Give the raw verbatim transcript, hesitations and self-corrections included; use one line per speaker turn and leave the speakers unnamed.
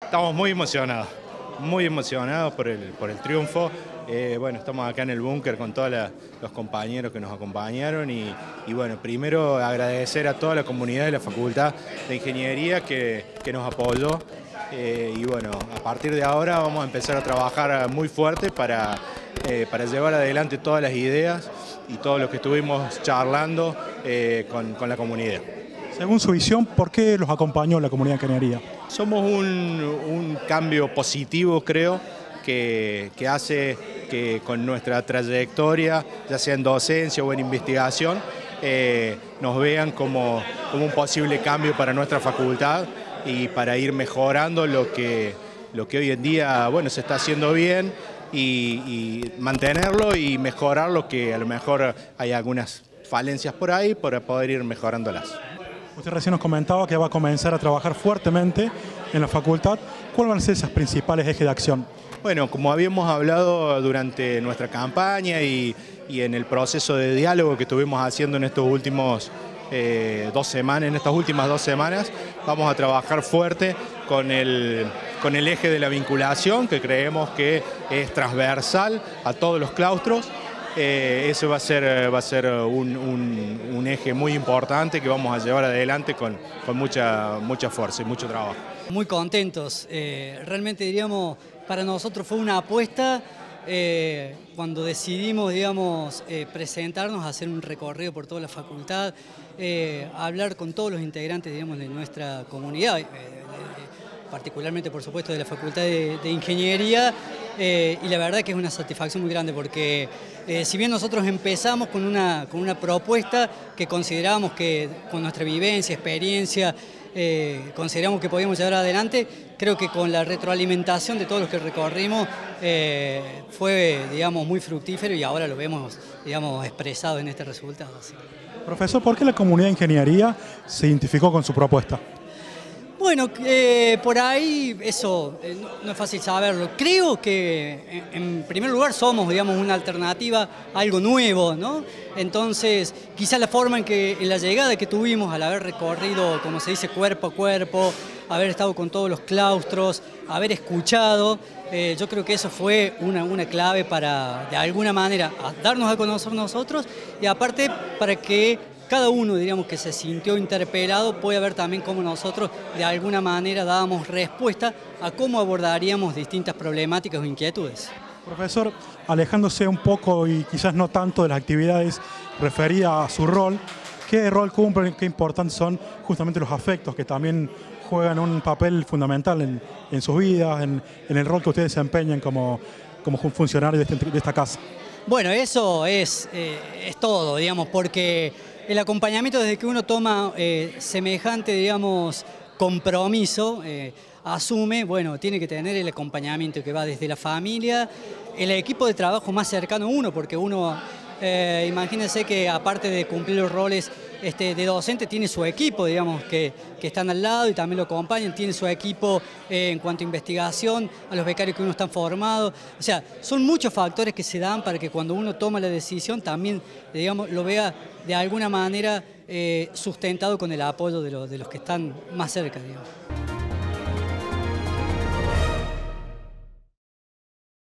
Estamos muy emocionados, muy emocionados por el, por el triunfo. Eh, bueno, estamos acá en el búnker con todos la, los compañeros que nos acompañaron y, y bueno, primero agradecer a toda la comunidad de la Facultad de Ingeniería que, que nos apoyó. Eh, y bueno, a partir de ahora vamos a empezar a trabajar muy fuerte para, eh, para llevar adelante todas las ideas y todo lo que estuvimos charlando eh, con, con la comunidad.
Según su visión, ¿por qué los acompañó la comunidad de ingeniería?
Somos un, un cambio positivo, creo, que, que hace que con nuestra trayectoria, ya sea en docencia o en investigación, eh, nos vean como, como un posible cambio para nuestra facultad y para ir mejorando lo que, lo que hoy en día bueno, se está haciendo bien y, y mantenerlo y mejorar lo que a lo mejor hay algunas falencias por ahí para poder ir mejorándolas.
Usted recién nos comentaba que va a comenzar a trabajar fuertemente en la facultad. ¿Cuáles van a ser esos principales ejes de acción?
Bueno, como habíamos hablado durante nuestra campaña y, y en el proceso de diálogo que estuvimos haciendo en estos últimos eh, dos semanas, en estas últimas dos semanas, vamos a trabajar fuerte con el, con el eje de la vinculación, que creemos que es transversal a todos los claustros. Eh, ese va a ser, va a ser un, un, un eje muy importante que vamos a llevar adelante con, con mucha, mucha fuerza y mucho trabajo.
Muy contentos, eh, realmente diríamos, para nosotros fue una apuesta eh, cuando decidimos, digamos, eh, presentarnos, a hacer un recorrido por toda la facultad, eh, hablar con todos los integrantes, digamos, de nuestra comunidad, eh, particularmente, por supuesto, de la Facultad de, de Ingeniería, eh, y la verdad que es una satisfacción muy grande porque eh, si bien nosotros empezamos con una, con una propuesta que considerábamos que con nuestra vivencia, experiencia, eh, consideramos que podíamos llevar adelante, creo que con la retroalimentación de todos los que recorrimos eh, fue, digamos, muy fructífero y ahora lo vemos, digamos, expresado en este resultado. ¿Sí?
Profesor, ¿por qué la comunidad de ingeniería se identificó con su propuesta?
Bueno, eh, por ahí eso eh, no, no es fácil saberlo. Creo que en, en primer lugar somos, digamos, una alternativa a algo nuevo, ¿no? Entonces, quizás la forma en que en la llegada que tuvimos al haber recorrido, como se dice, cuerpo a cuerpo, haber estado con todos los claustros, haber escuchado, eh, yo creo que eso fue una, una clave para, de alguna manera, darnos a conocer nosotros y aparte para que cada uno, diríamos, que se sintió interpelado puede ver también cómo nosotros de alguna manera dábamos respuesta a cómo abordaríamos distintas problemáticas o inquietudes.
Profesor, alejándose un poco y quizás no tanto de las actividades referidas a su rol, ¿qué rol cumplen, qué importantes son justamente los afectos que también juegan un papel fundamental en, en sus vidas, en, en el rol que ustedes desempeñan como, como funcionarios de, este, de esta casa?
Bueno, eso es, eh, es todo, digamos, porque el acompañamiento desde que uno toma eh, semejante, digamos, compromiso, eh, asume, bueno, tiene que tener el acompañamiento que va desde la familia, el equipo de trabajo más cercano a uno, porque uno, eh, imagínense que aparte de cumplir los roles este, de docente, tiene su equipo, digamos, que, que están al lado y también lo acompañan, tiene su equipo eh, en cuanto a investigación, a los becarios que uno está formado, o sea, son muchos factores que se dan para que cuando uno toma la decisión también, digamos, lo vea de alguna manera eh, sustentado con el apoyo de los, de los que están más cerca, digamos.